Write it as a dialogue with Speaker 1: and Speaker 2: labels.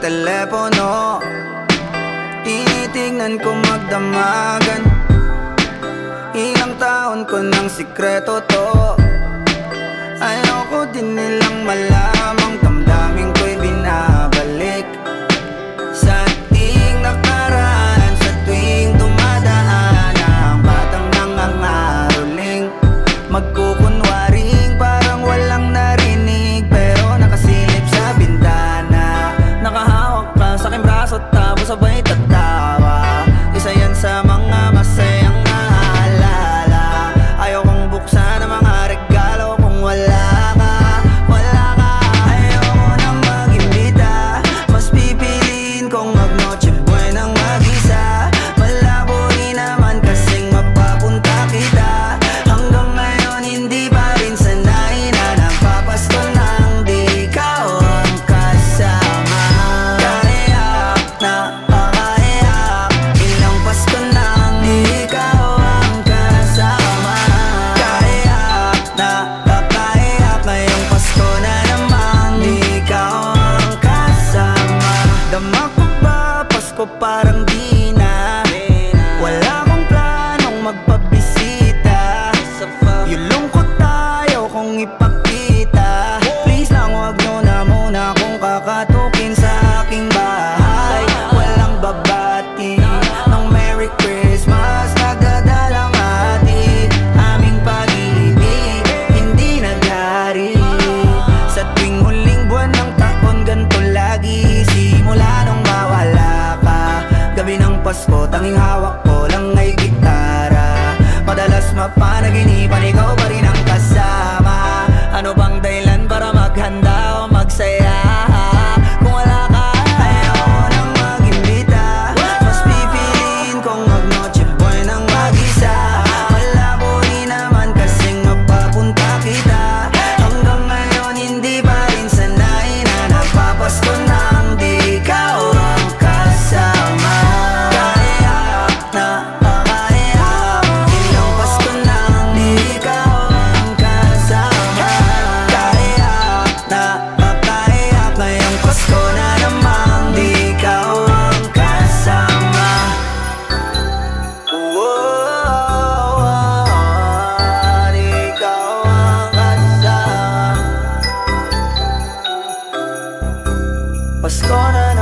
Speaker 1: telepono. Tinitingnan ko magdamagan. Ilang taon ko ng sikreto to. Ayoko din nilang malamang damdamin ko'y binabalik sa ating nakaraan. Sa tuwing dumadaan ang batang nangangaroling, magkukunwaring parang walang narinig, pero nakasilip sa bintana. Nakahawak ka sa aking braso tapos sabay tatawa. Isa yan sa mga masayang naalala. Ayokong buksan ang mga regalo kung wala ka, wala ka. Ayoko nang mag-imbita, mas pipiliin kong mag-noche buenang mag-isa. Malabo rin naman kasing mapapunta kita. Hanggang ngayon hindi pa rin sanay na nagpapasko nang di ikaw ang kasama. Kaiyak na pakaiyak, ilang Pasko nang di ikaw ang kasama. Kaiyak na pakaiyak, ngayong Pasko na namang di ikaw ang kasama. Dama ko ba Pasko parang di na, wala akong planong magpabisita. Yung lungkot tayo kung ipakita. Please lang wag nyo na muna kung kakatukin sa aking bahay. Walang babati ng Merry Christmas, nagdadalang hati. Aming pag-ibig hindi naghari. Sa tuwing huling buwan ng taon ganito lagi. Simula nung mawala ka, gabi ng Pasko tanging hawak ko lang ay gitara. Madalas mapanaginipan ikaw pa rin ang kasama. Ano bang dahilan para maghanda o magsaya? Kung wala ka, ayoko nang mag-imbita, mas pipiliin kong mag-noche buenang mag-isa. Malabo rin naman kasing mapapunta kita. Hanggang ngayon hindi pa rin sanay na nagpapasko nang di ikaw ang kasama. Kaiyak na pakaiyak, ilang Pasko nang di ikaw ang kasama. Kaiyak na pakaiyak, ngayong Pasko na namang di ikaw ang kasama. Di ikaw ang kasama. Pasko na